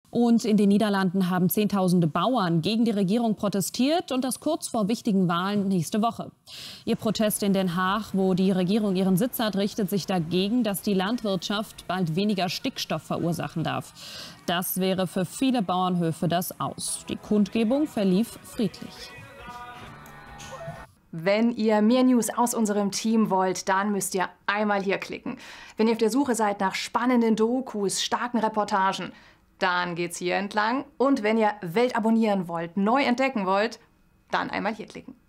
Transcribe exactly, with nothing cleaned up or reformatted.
Und in den Niederlanden haben Zehntausende Bauern gegen die Regierung protestiert und das kurz vor wichtigen Wahlen nächste Woche. Ihr Protest in Den Haag, wo die Regierung ihren Sitz hat, richtet sich dagegen, dass die Landwirtschaft bald weniger Stickstoff verursachen darf. Das wäre für viele Bauernhöfe das Aus. Die Kundgebung verlief friedlich. Wenn ihr mehr News aus unserem Team wollt, dann müsst ihr einmal hier klicken. Wenn ihr auf der Suche seid nach spannenden Dokus, starken Reportagen, dann geht's hier entlang. Und wenn ihr Welt abonnieren wollt, neu entdecken wollt, dann einmal hier klicken.